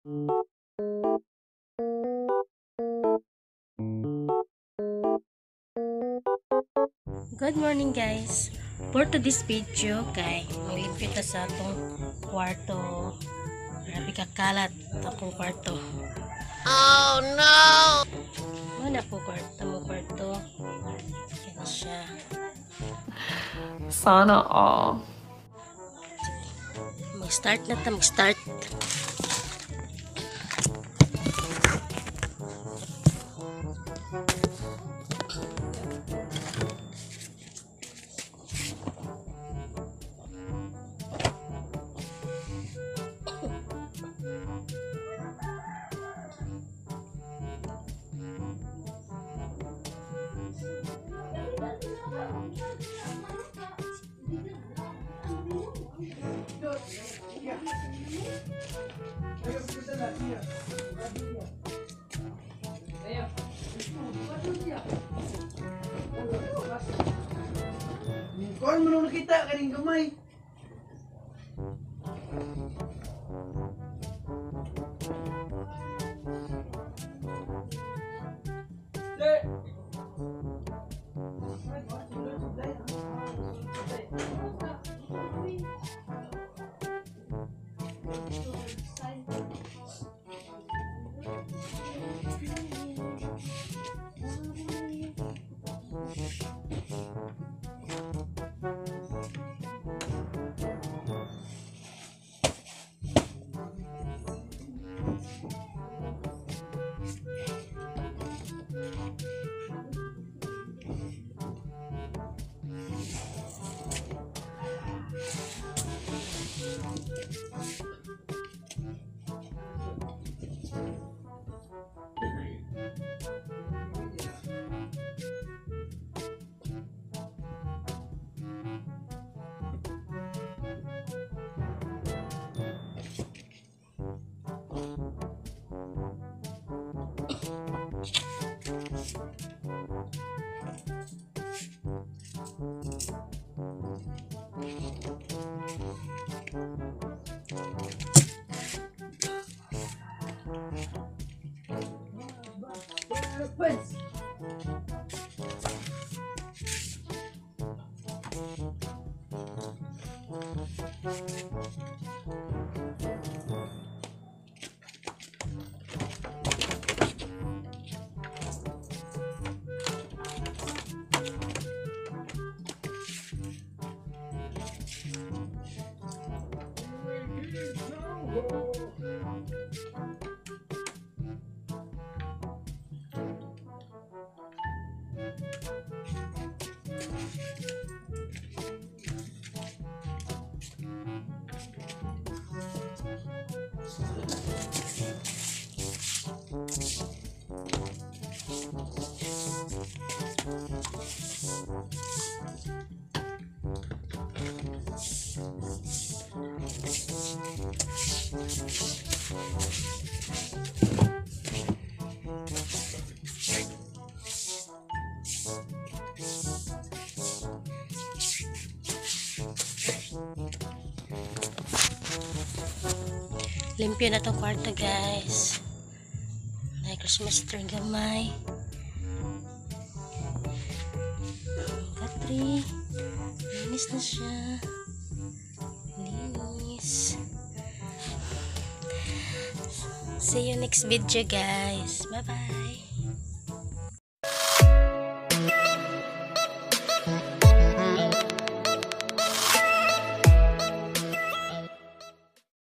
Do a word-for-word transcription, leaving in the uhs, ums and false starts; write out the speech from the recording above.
Good morning guys. For today's video kay maglimpyo ta sa atong kwarto. Grabe ka kalat akong kwarto. Oh no! Mana po kwarto mo kwarto. Yan siya. Sana all. Mag-start na ta, mag-start. Kon mo nung nakita kaning gamay. Limpyo na tong kwarto guys. May Christmas tree gamay. Katri. Linis na siya. Linis. See you next video guys. Bye bye.